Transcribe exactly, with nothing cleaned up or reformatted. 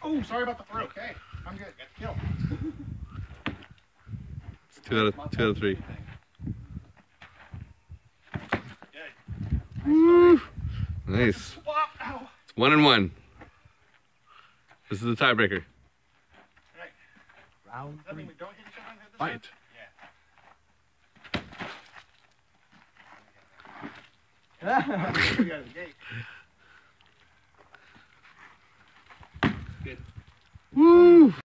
Oh, sorry about the throw. Okay, I'm good. Kill. It's two out of two out of three. Woo. Nice. It's one and one. This is the tiebreaker. Right. Round three. We don't hit each other on the head this Fight. time? Yeah. We got the gate. Woo!